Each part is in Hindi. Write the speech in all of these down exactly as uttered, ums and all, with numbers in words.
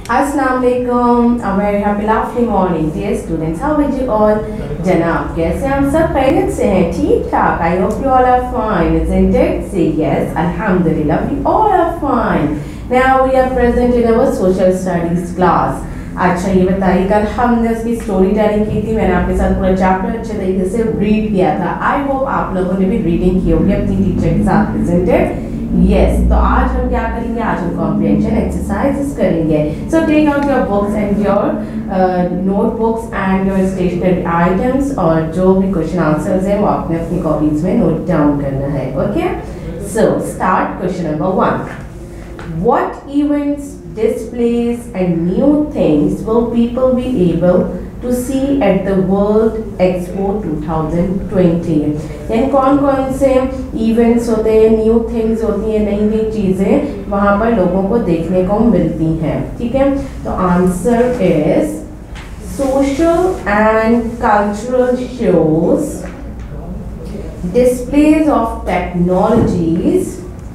Assalamu alaikum, a very happy lovely morning dear students. How are you all? जनाब कैसे हम सब खैरियत से हैं? ठीक ठाक. I hope you all are fine, isn't it? Say yes. Alhamdulillah, we all are fine. Now we are present in our social studies class. अच्छा ये बताइए, कल हमने उसकी स्टोरी टेलिंग की थी. मैंने आपके साथ पूरा चैप्टर अच्छे तरीके से रीड किया था. आई होप आप लोगों ने भी रीडिंग की होगी अपनी टीचर के साथ, isn't it? Yes, तो आज हम क्या करेंगे? आज हम कॉम्प्रिहेंशन एक्सरसाइजेस करेंगे. So take out your books and your uh, notebooks and your stationery items और जो भी क्वेश्चन आंसर्स हैं वो आपने अपनी कॉपीज में नोट डाउन करना है. Okay? So start question number one. What events, displays and new things will people be able to see at the World Expo twenty twenty? यानी कौन कौन से इवेंट्स होते हैं, न्यू थिंग्स होती हैं, नई नई चीज़ें वहाँ पर लोगों को देखने को मिलती हैं. ठीक है, तो answer is social and cultural shows, displays of technologies,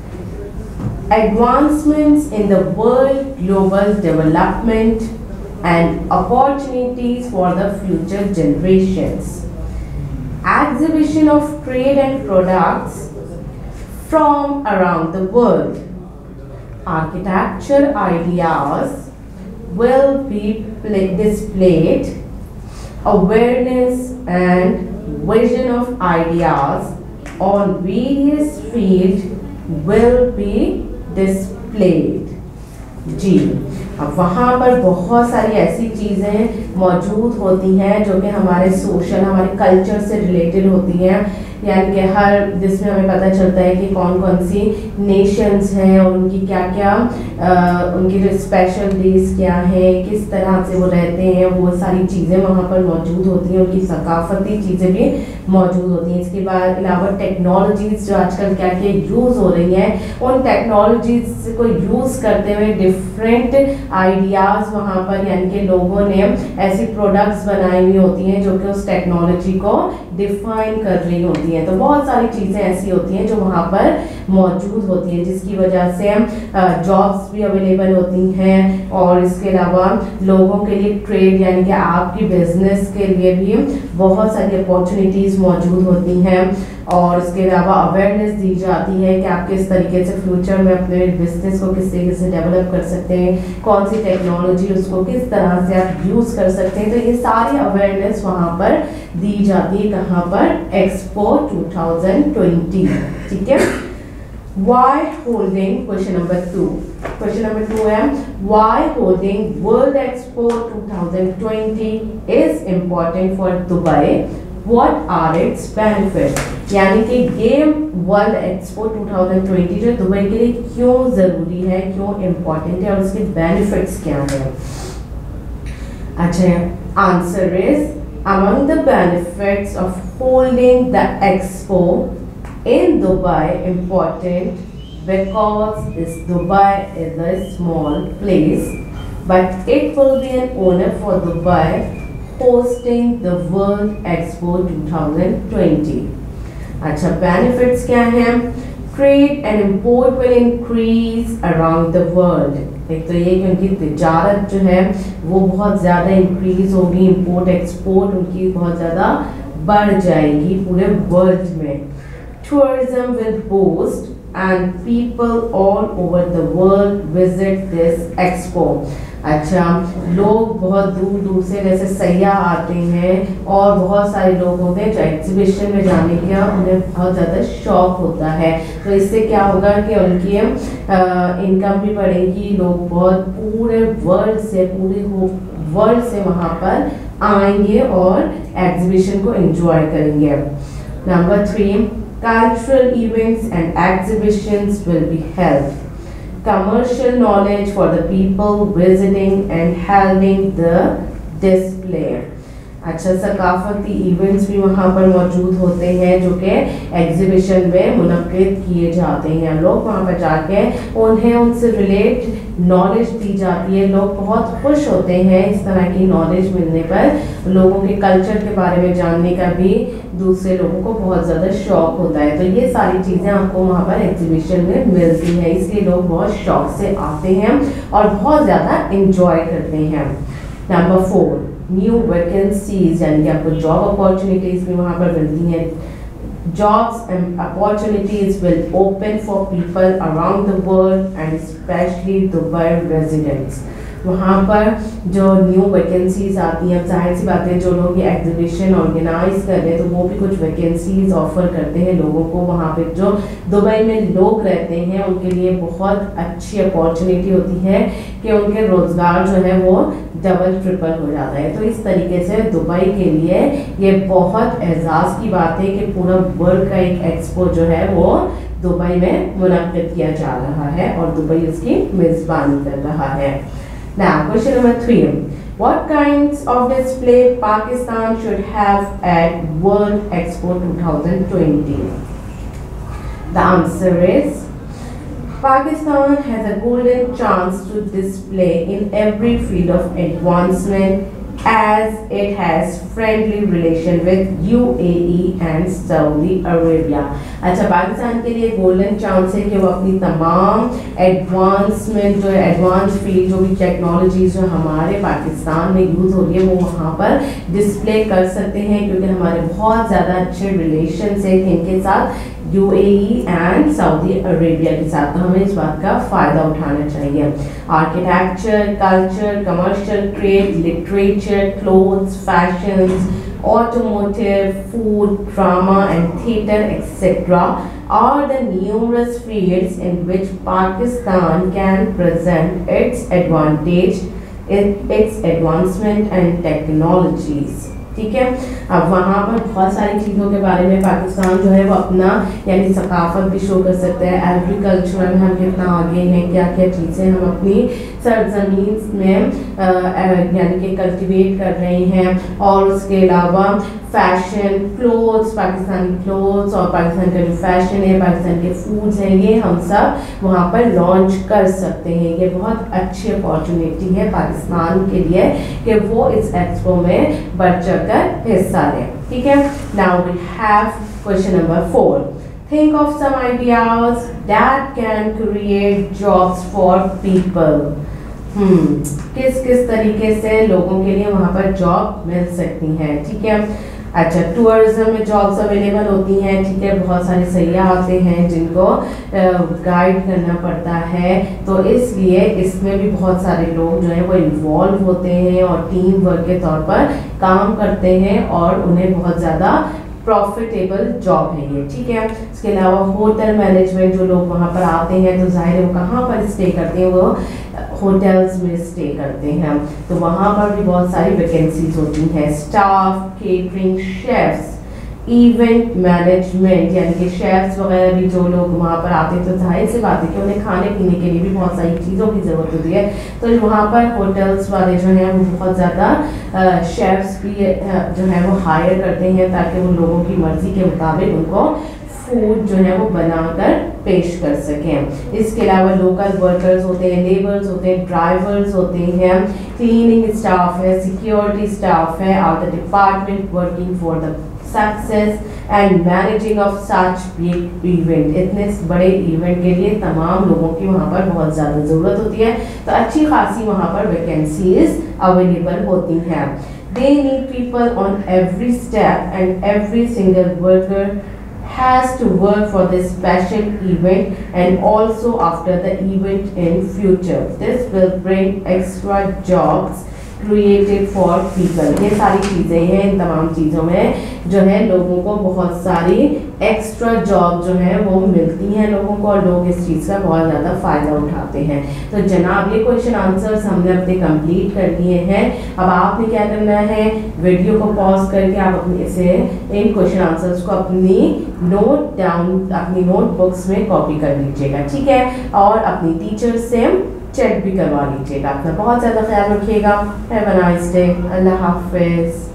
advancements in the world global development and opportunities for the future generations, exhibition of trade and products from around the world, architecture ideas will be displayed, awareness and vision of ideas on various fields will be displayed. जी, अब वहाँ पर बहुत सारी ऐसी चीज़ें मौजूद होती हैं जो कि हमारे सोशल, हमारे कल्चर से रिलेटेड होती हैं. यानी कि हर जिसमें हमें पता चलता है कि कौन कौन सी नेशंस हैं और उनकी क्या क्या आ, उनकी जो स्पेशल डेज क्या हैं, किस तरह से वो रहते हैं, वो सारी चीज़ें वहाँ पर मौजूद होती हैं. उनकी सकाफती चीज़ें भी मौजूद होती हैं. इसके बाद अलावा टेक्नोलॉजीज़ जो आजकल क्या क्या यूज़ हो रही हैं, उन टेक्नोलॉजीज़ को यूज़ करते हुए डिफरेंट आइडियाज़ वहाँ पर यानी कि लोगों ने ऐसी प्रोडक्ट्स बनाई हुई होती हैं जो कि उस टेक्नोलॉजी को डिफाइन कर रही होती हैं. तो बहुत सारी चीज़ें ऐसी होती हैं जो वहाँ पर मौजूद होती हैं जिसकी वजह से जॉब्स भी अवेलेबल होती हैं और इसके अलावा लोगों के लिए ट्रेड यानी कि आपकी बिजनेस के लिए भी बहुत सारी अपॉर्चुनिटीज़ मौजूद होती हैं. और इसके अलावा अवेयरनेस दी जाती है कि आप किस तरीके से फ्यूचर में अपने बिजनेस को किस तरीके से डेवलप कर सकते हैं, कौन सी टेक्नोलॉजी उसको किस तरह से आप यूज़ कर सकते हैं. तो ये सारी अवेयरनेस वहाँ पर दी जाती है. कहाँ पर? Expo twenty twenty. ठीक है. Why holding, question number two. Question number two है why holding World Expo twenty twenty is important for Dubai. What are its benefits? यानी कि ये वर्ल्ड एक्सपो twenty twenty जो दुबई के लिए क्यों ज़रूरी है, क्यों इम्पोर्टेंट है और उसके बेनिफिट्स क्या हैं. अच्छा, answer is among the benefits of holding the expo in Dubai important because is Dubai is a small place but it will be an honor for Dubai hosting the World Expo twenty twenty. अच्छा, benefits क्या हैं? Trade and import will increase around the world. एक तो ये कि उनकी तिजारत जो है वो बहुत ज़्यादा इंक्रीज होगी, इंपोर्ट एक्सपोर्ट उनकी बहुत ज़्यादा बढ़ जाएगी पूरे वर्ल्ड में. Tourism will boost and people all over the world visit this expo. अच्छा, लोग बहुत दूर दूर से जैसे सयाह आते हैं और बहुत सारे लोग होते हैं जो एग्जीबिशन में जाने का उन्हें बहुत ज़्यादा शौक होता है. तो इससे क्या होगा कि उनकी इनकम भी बढ़ेगी, लोग बहुत पूरे वर्ल्ड से पूरे वर्ल्ड से वहाँ पर आएंगे और एग्जीबिशन को एंजॉय करेंगे. Number three, cultural events and exhibitions will be held. Commercial knowledge for the people visiting and helping the display. अच्छा, सकाफती इवेंट्स भी वहाँ पर मौजूद होते हैं जो कि एग्जीबिशन में मुनक्किद किए जाते हैं। लोग वहाँ पर जाके उन्हें उनसे रिलेट नॉलेज दी जाती है। लोग बहुत खुश होते हैं इस तरह की नॉलेज मिलने पर। लोगों के कल्चर के बारे में जानने का भी दूसरे लोगों को बहुत ज़्यादा शौक होता है। तो ये सारी चीज़ें आपको वहाँ पर एग्जीबिशन में मिलती हैं, इसलिए लोग बहुत शौक से आते हैं और बहुत ज़्यादा इंजॉय करते हैं। नंबर फोर, न्यू वैकेंसीज, यानी कि आपको जॉब अपॉर्चुनिटीज़ भी वहाँ पर मिलती हैं। Jobs and opportunities will open for people around the world and especially Dubai residents. वहाँ पर जो न्यू वैकेंसीज आती हैं, अब जाहिर सी बात है जो लोग ये एग्जीबिशन ऑर्गेनाइज कर रहे हैं तो वो भी कुछ वैकेंसीज ऑफर करते हैं लोगों को। वहाँ पे जो दुबई में लोग रहते हैं उनके लिए बहुत अच्छी अपॉर्चुनिटी होती है कि उनके रोज़गार जो है वो डबल ट्रिपल हो जाता है। तो इस तरीके से दुबई के लिए ये बहुत एजाज़ की बात है कि पूरा वर्ल्ड का एक एक्सपो जो है वो दुबई में मुनक्किद किया जा रहा है और दुबई उसकी मेज़बानी कर रहा है। Now, question number three. What kinds of display Pakistan should have at World Expo twenty twenty? The answer is Pakistan has a golden chance to display in every field of advancement as it has friendly relation with U A E and Saudi Arabia. अच्छा, पाकिस्तान के लिए गोल्डन चांस है कि वो अपनी तमाम एडवांसमेंट जो एडवांस फील्ड जो भी टेक्नोलॉजी जो हमारे पाकिस्तान में यूज़ हो रही है वो वहाँ पर डिस्प्ले कर सकते हैं, क्योंकि हमारे बहुत ज़्यादा अच्छे रिलेशन है इनके साथ, यू ए ई एंड सऊदी अरेबिया के साथ। तो हमें इस बात का फ़ायदा उठाना चाहिए। Architecture, culture, commercial trade, literature, clothes, fashions, automotive, food, drama and theatre, et cetera are the numerous fields in which Pakistan can present its advantage in its advancement and technologies. ठीक है, अब वहाँ पर बहुत सारी चीज़ों के बारे में पाकिस्तान जो है वो अपना यानी सकाफत भी शो कर सकता है। एग्रीकल्चर में हम कितना आगे हैं, क्या क्या चीज़ें हम अपनी सरजमीन में यानी कि कल्टिवेट कर रहे हैं। और उसके अलावा फैशन, क्लोथ्स, पाकिस्तानी क्लोथ्स और पाकिस्तान का जो फैशन है, पाकिस्तान के फूड्स हैं, ये हम सब वहाँ पर लॉन्च कर सकते हैं। ये बहुत अच्छी अपॉर्चुनिटी है पाकिस्तान के लिए कि वो इस एक्सपो में बढ़ चढ़ कर हिस्सा लें। ठीक है, now we have question number four. Think of some ideas that can create jobs for people. हम्म किस किस तरीके से लोगों के लिए वहाँ पर जॉब मिल सकती है। ठीक है, अच्छा, टूरिज्म में जॉब्स अवेलेबल होती हैं। ठीक है, बहुत सारे सयाह आते हैं जिनको गाइड करना पड़ता है, तो इसलिए इसमें भी बहुत सारे लोग जो हैं वो इन्वॉल्व होते हैं और टीम वर्क के तौर पर काम करते हैं और उन्हें बहुत ज़्यादा प्रॉफिटेबल जॉब है ये। ठीक है, इसके अलावा होटल मैनेजमेंट, जो लोग वहाँ पर आते हैं तो जाहिर है वो कहाँ पर स्टे करते हैं, वो होटल्स में स्टे करते हैं, तो वहाँ पर भी बहुत सारी वैकेंसीज होती हैं। Staff, catering, chefs, event management, यानी कि शेफ्स वगैरह भी जो लोग वहाँ पर आते हैं तो जाहिर सी बात है कि उन्हें खाने पीने के लिए भी बहुत सारी चीज़ों की ज़रूरत होती है, तो वहाँ पर होटल्स वाले जो हैं वो बहुत ज़्यादा शेफ्स भी जो है वो हायर करते हैं ताकि वो लोगों की मर्ज़ी के मुताबिक उनको फूड जो है वो बनाकर पेश कर सकें। इसके अलावा लोकल वर्कर्स होते हैं, लेबर्स होते हैं, ड्राइवर्स होते हैं, क्लीनिंग स्टाफ है, सिक्योरिटी स्टाफ है, are the department working for the success and managing of such big event. इतने बड़े इवेंट के लिए तमाम लोगों की वहाँ पर बहुत ज़्यादा ज़रूरत होती है, तो अच्छी खासी वहाँ पर वैकेंसीज अवेलेबल होती हैं। They need people on every step and every single worker has to work for this special event and also after the event in future. This will bring extra jobs created for people. ये सारी चीज़ें हैं, इन तमाम चीज़ों में जो है लोगों को बहुत सारी एक्स्ट्रा जॉब जो है वो मिलती हैं लोगों को और लोग इस चीज़ का बहुत ज़्यादा फ़ायदा उठाते हैं। तो जनाब ये क्वेश्चन आंसर्स हमने अपने कंप्लीट कर दिए हैं। अब आपने क्या करना है, वीडियो को पॉज करके आप अपने से इन क्वेश्चन आंसर्स को अपनी नोट डाउन अपनी नोटबुक्स में कॉपी कर लीजिएगा। ठीक है, और अपनी टीचर से चेक भी करवा लीजिएगा। अपना बहुत ज़्यादा ख्याल रखिएगा। Have a nice day. अल्लाह हाफिज़।